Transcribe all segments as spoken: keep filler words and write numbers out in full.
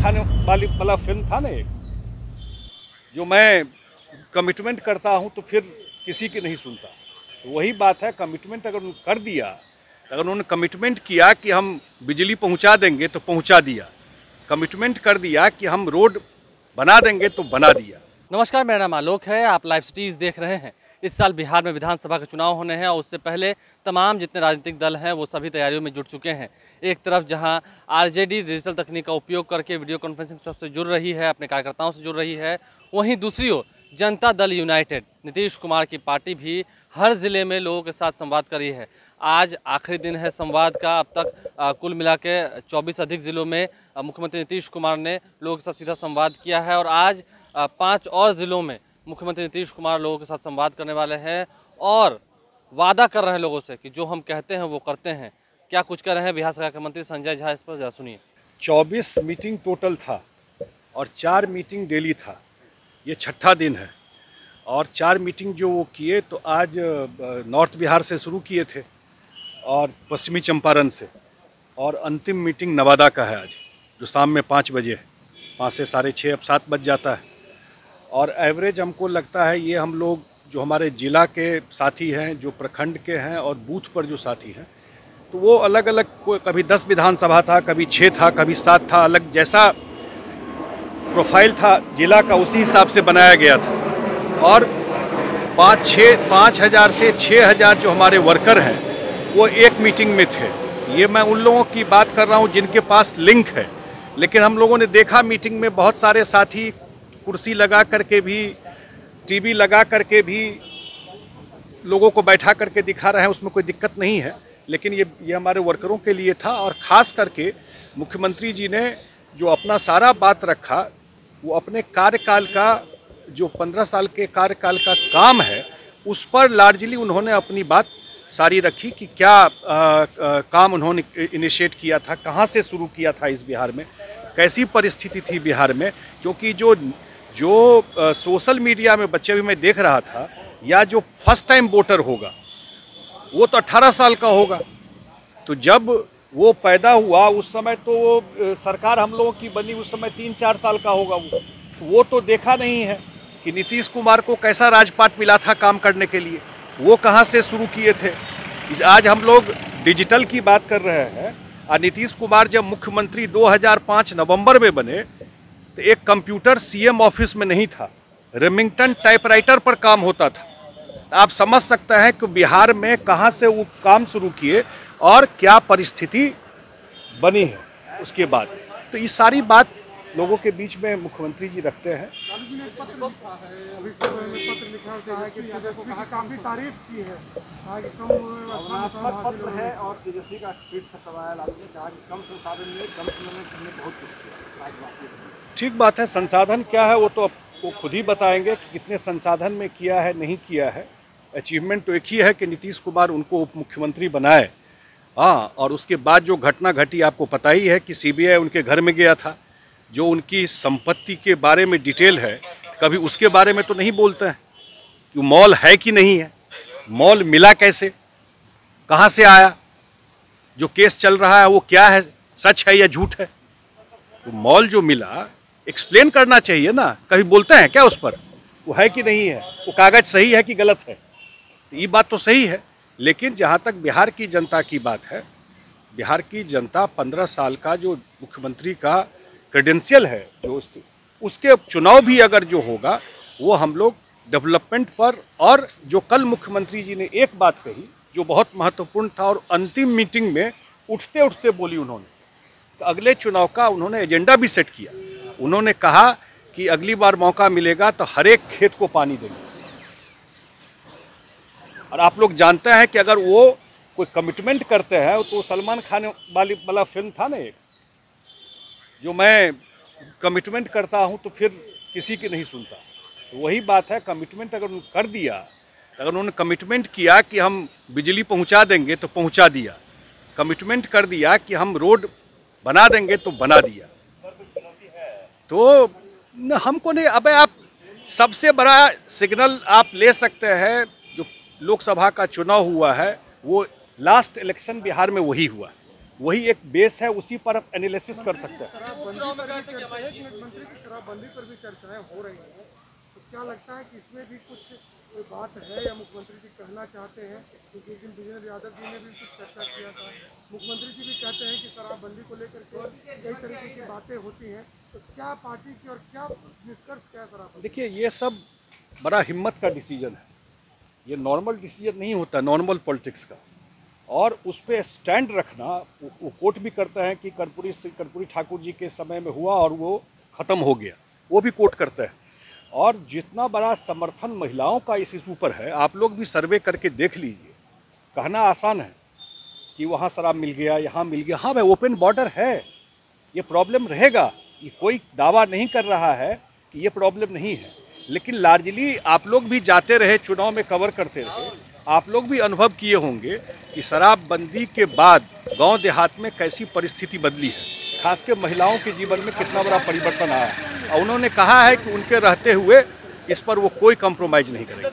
खाने वाली वाला फिल्म था ना एक, जो मैं कमिटमेंट करता हूं तो फिर किसी की नहीं सुनता। तो वही बात है, कमिटमेंट अगर उन्होंने कर दिया, अगर उन्होंने कमिटमेंट किया कि हम बिजली पहुंचा देंगे तो पहुंचा दिया, कमिटमेंट कर दिया कि हम रोड बना देंगे तो बना दिया। नमस्कार, मेरा नाम आलोक है। आप लाइव सिटीज़ देख रहे हैं। इस साल बिहार में विधानसभा के चुनाव होने हैं और उससे पहले तमाम जितने राजनीतिक दल हैं वो सभी तैयारियों में जुट चुके हैं। एक तरफ जहां आरजेडी डिजिटल तकनीक का उपयोग करके वीडियो कॉन्फ्रेंसिंग से जुड़ रही है, अपने कार्यकर्ताओं से जुड़ रही है, वहीं दूसरी ओर जनता दल यूनाइटेड नीतीश कुमार की पार्टी भी हर ज़िले में लोगों के साथ संवाद कर रही है। आज आखिरी दिन है संवाद का। अब तक आ, कुल मिला के चौबीस अधिक ज़िलों में आ, मुख्यमंत्री नीतीश कुमार ने लोगों के साथ सीधा संवाद किया है और आज पांच और ज़िलों में मुख्यमंत्री नीतीश कुमार लोगों के साथ संवाद करने वाले हैं और वादा कर रहे हैं लोगों से कि जो हम कहते हैं वो करते हैं। क्या कुछ कर रहे हैं बिहार सरकार के मंत्री संजय झा, इस पर जरा सुनिए। चौबीस मीटिंग टोटल था और चार मीटिंग डेली था। ये छठा दिन है और चार मीटिंग जो वो किए तो आज नॉर्थ बिहार से शुरू किए थे और पश्चिमी चंपारण से, और अंतिम मीटिंग नवादा का है आज, जो शाम में पाँच बजे है। पाँच से साढ़े छः अब सात बज जाता है। और एवरेज हमको लगता है ये हम लोग जो हमारे ज़िला के साथी हैं, जो प्रखंड के हैं और बूथ पर जो साथी हैं, तो वो अलग अलग, कभी दस विधानसभा था, कभी छः था, कभी सात था, अलग जैसा प्रोफाइल था जिला का उसी हिसाब से बनाया गया था। और पाँच छः पाँच हज़ार से छः हज़ार जो हमारे वर्कर हैं वो एक मीटिंग में थे। ये मैं उन लोगों की बात कर रहा हूँ जिनके पास लिंक है, लेकिन हम लोगों ने देखा मीटिंग में बहुत सारे साथी कुर्सी लगा करके भी, टीवी लगा करके भी लोगों को बैठा करके दिखा रहे हैं, उसमें कोई दिक्कत नहीं है। लेकिन ये ये हमारे वर्करों के लिए था और ख़ास करके मुख्यमंत्री जी ने जो अपना सारा बात रखा, वो अपने कार्यकाल का जो पंद्रह साल के कार्यकाल का काम है उस पर लार्जली उन्होंने अपनी बात सारी रखी कि क्या आ, आ, काम उन्होंने इनिशिएट किया था, कहाँ से शुरू किया था इस बिहार में, कैसी परिस्थिति थी बिहार में। क्योंकि जो जो आ, सोशल मीडिया में बच्चे भी मैं देख रहा था, या जो फर्स्ट टाइम वोटर होगा वो तो अठारह साल का होगा, तो जब वो पैदा हुआ उस समय तो वो सरकार हम लोगों की बनी उस समय तीन चार साल का होगा। वो वो तो देखा नहीं है कि नीतीश कुमार को कैसा राजपाट मिला था काम करने के लिए, वो कहाँ से शुरू किए थे। आज हम लोग डिजिटल की बात कर रहे हैं और नीतीश कुमार जब मुख्यमंत्री दो हज़ार पाँच नवंबर में बने तो एक कंप्यूटर सीएम ऑफिस में नहीं था, रेमिंगटन टाइपराइटर पर काम होता था। आप समझ सकते हैं कि बिहार में कहाँ से वो काम शुरू किए और क्या परिस्थिति बनी है उसके बाद। तो ये सारी बात लोगों के बीच में मुख्यमंत्री जी रखते हैं। ठीक बात है, संसाधन क्या है वो तो वो खुद ही बताएंगे कि कितने संसाधन में किया है, नहीं किया है। अचीवमेंट तो एक ही है कि नीतीश कुमार उनको उप मुख्यमंत्री बनाए। हाँ, और उसके बाद जो घटना घटी आपको पता ही है कि सीबीआई उनके घर में गया था, जो उनकी संपत्ति के बारे में डिटेल है, कभी उसके बारे में तो नहीं बोलते हैं कि मॉल है कि नहीं है, मॉल मिला कैसे, कहाँ से आया, जो केस चल रहा है वो क्या है, सच है या झूठ है। तो मॉल जो मिला एक्सप्लेन करना चाहिए ना, कभी बोलते हैं क्या उस पर, वो है कि नहीं है, वो कागज सही है कि गलत है। तो ये बात तो सही है। लेकिन जहाँ तक बिहार की जनता की बात है, बिहार की जनता पंद्रह साल का जो मुख्यमंत्री का क्रेडेंशियल है, जो उसके चुनाव भी अगर जो होगा वो हम लोग डेवलपमेंट पर, और जो कल मुख्यमंत्री जी ने एक बात कही जो बहुत महत्वपूर्ण था और अंतिम मीटिंग में उठते उठते बोली उन्होंने, तो अगले चुनाव का उन्होंने एजेंडा भी सेट किया। उन्होंने कहा कि अगली बार मौका मिलेगा तो हर एक खेत को पानी देंगे। और आप लोग जानते हैं कि अगर वो कोई कमिटमेंट करते हैं तो सलमान खान वाली वाला फिल्म था ना एक, जो मैं कमिटमेंट करता हूं तो फिर किसी की नहीं सुनता। तो वही बात है, कमिटमेंट अगर उन्होंने कर दिया, अगर उन्होंने कमिटमेंट किया कि हम बिजली पहुंचा देंगे तो पहुंचा दिया, कमिटमेंट कर दिया कि हम रोड बना देंगे तो बना दिया, तो न हमको नहीं। अबे आप सबसे बड़ा सिग्नल आप ले सकते हैं, जो लोकसभा का चुनाव हुआ है वो लास्ट इलेक्शन बिहार में वही हुआ, वही एक बेस है, उसी पर आप एनालिसिस कर सकते हैं। शराबबंदी पर भी चर्चा है कि मंत्री की शराबबंदी पर भी चर्चाएं हो रही हैं, तो क्या लगता है कि इसमें भी कुछ कोई बात है या मुख्यमंत्री जी कहना चाहते हैं? क्योंकि एक दिन विजेंद्र यादव जी ने भी कुछ चर्चा किया था, मुख्यमंत्री जी भी कहते हैं कि शराबबंदी को लेकर के कई तरीके की बातें होती हैं, तो क्या पार्टी की और क्या निष्कर्ष क्या है शराबबंदी? देखिए, ये सब बड़ा हिम्मत का डिसीजन है, ये नॉर्मल डिसीजन नहीं होता नॉर्मल पॉलिटिक्स का, और उस पर स्टैंड रखना, वो, वो कोट भी करता है कि कर्पूरी कर्पूरी ठाकुर जी के समय में हुआ और वो ख़त्म हो गया, वो भी कोट करता है। और जितना बड़ा समर्थन महिलाओं का इस इशू पर है, आप लोग भी सर्वे करके देख लीजिए। कहना आसान है कि वहाँ शराब मिल गया, यहाँ मिल गया, हाँ भाई ओपन बॉर्डर है, ये प्रॉब्लम रहेगा, ये कोई दावा नहीं कर रहा है कि ये प्रॉब्लम नहीं है, लेकिन लार्जली आप लोग भी जाते रहे, चुनाव में कवर करते रहे, आप लोग भी अनुभव किए होंगे कि शराबबंदी के बाद गांव देहात में कैसी परिस्थिति बदली है, खास के महिलाओं के जीवन में कितना बड़ा परिवर्तन आया है। और उन्होंने कहा है कि उनके रहते हुए इस पर वो कोई कॉम्प्रोमाइज़ नहीं करेंगे।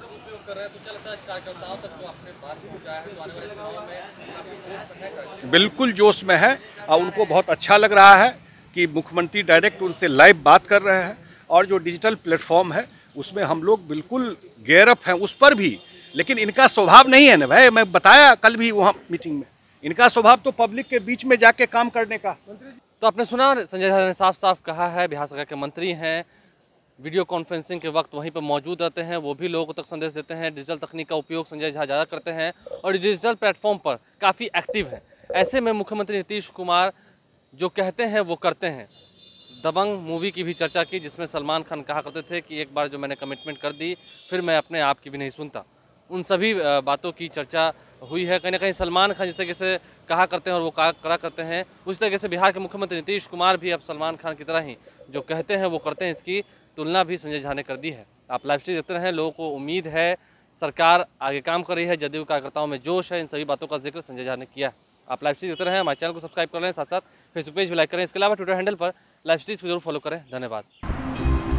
बिल्कुल जोश में है और उनको बहुत अच्छा लग रहा है कि मुख्यमंत्री डायरेक्ट उनसे लाइव बात कर रहे हैं, और जो डिजिटल प्लेटफॉर्म है उसमें हम लोग बिल्कुल गेयरअप हैं उस पर भी। लेकिन इनका स्वभाव नहीं है ना भाई, मैं बताया कल भी वहाँ मीटिंग में, इनका स्वभाव तो पब्लिक के बीच में जाके काम करने का। तो आपने सुना, संजय झा ने साफ साफ कहा है, बिहार सरकार के मंत्री हैं, वीडियो कॉन्फ्रेंसिंग के वक्त वहीं पर मौजूद रहते हैं, वो भी लोगों तक संदेश देते हैं। डिजिटल तकनीक का उपयोग संजय झा ज़्यादा करते हैं और डिजिटल प्लेटफॉर्म पर काफ़ी एक्टिव हैं। ऐसे में मुख्यमंत्री नीतीश कुमार जो कहते हैं वो करते हैं। दबंग मूवी की भी चर्चा की, जिसमें सलमान खान कहा करते थे कि एक बार जो मैंने कमिटमेंट कर दी फिर मैं अपने आप की भी नहीं सुनता। उन सभी बातों की चर्चा हुई है। कहीं ना कहीं सलमान खान जिस तरीके से कहा करते हैं और वो करा करते हैं, उस तरीके से बिहार के मुख्यमंत्री नीतीश कुमार भी अब सलमान खान की तरह ही जो कहते हैं वो करते हैं, इसकी तुलना भी संजय झा ने कर दी है। आप लाइव स्ट्रीम देखते रहें, लोगों को उम्मीद है, सरकार आगे काम कर रही है, जदयू कार्यकर्ताओं में जोश है। इन सभी बातों का जिक्र संजय झा ने किया। आप लाइव स्ट्रीम देखते रहें, हमारे चैनल को सब्सक्राइब कर लें, साथ साथ फेसबुक पेज भी लाइक करें। इसके अलावा ट्विटर हैंडल पर लाइव स्ट्रीम को जरूर फॉलो करें। धन्यवाद।